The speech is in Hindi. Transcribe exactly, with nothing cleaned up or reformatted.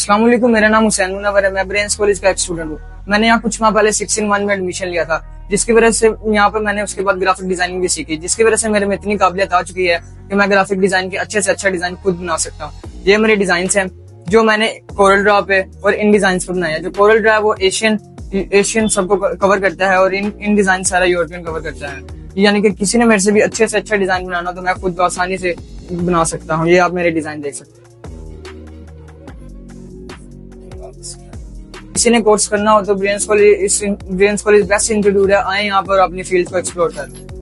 अस्सलाम वालेकुम, मेरा नाम हुसैन मुनव्वर है। मैं ब्रेन्स कॉलेज का एक स्टूडेंट हूँ। मैंने यहाँ कुछ माह पहले सिक्स इन वन में एडमिशन लिया था, जिसकी वजह से यहाँ पर मैंने उसके बाद ग्राफिक डिजाइनिंग भी सीखी, जिसकी वजह से मेरे में इतनी काबिलियत आ चुकी है कि मैं ग्राफिक डिजाइन के अच्छे से अच्छा डिजाइन खुद बना सकता हूँ। ये मेरे डिजाइन हैं जो मैंने कोरल ड्रॉ पे और इन डिजाइन पर बनाया। जो कोरल ड्रॉ है वो एशियन एशियन सबको कवर करता है और इन इन डिजाइन सारा यूरोपियन कवर करता है। यानी कि किसी ने मेरे से भी अच्छे से अच्छा डिजाइन बनाना तो मैं खुद आसानी से बना सकता हूँ। ये आप मेरे डिजाइन देख सकते हैं। किसी ने कोर्स करना हो तो Brains College Brains College best institute है। आए यहाँ पर अपनी फील्ड को एक्सप्लोर करें।